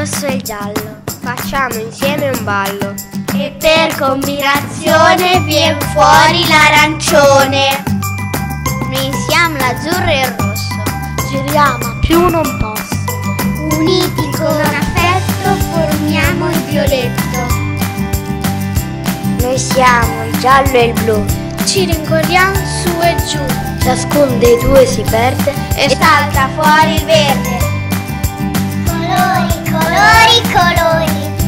rosso e il giallo. Facciamo insieme un ballo. E per combinazione vien fuori l'arancione. Noi siamo l'azzurro e il rosso. Giriamo a più non posso. Uniti con affetto formiamo il violetto. Noi siamo il giallo e il blu. Ci rincorriamo su e giù. Ciascun dei due si perde e salta fuori il verde. Colori, colori, colori.